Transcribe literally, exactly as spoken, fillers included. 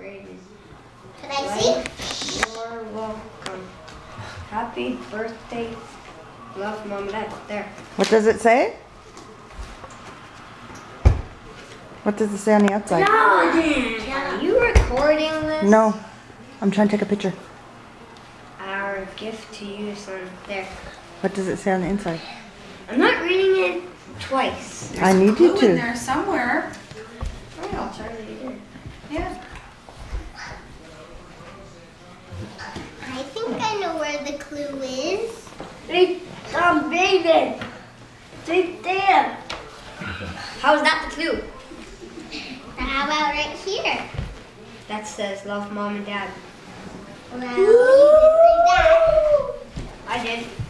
Braeden. Can I see? You're welcome. Happy birthday. Love, Mom and Dad. There. What does it say? What does it say on the outside? Are you recording this? No. I'm trying to take a picture. Our gift to you, son. There. What does it say on the inside? I'm not reading it twice. I need you Glue in to. there somewhere. Oh, I'll try to read it. Yeah. I think I know where the clue is. Hey, um, Braeden. Right there. How's that the clue? How about right here? That says love, Mom and Dad. Well, you did like that. I did.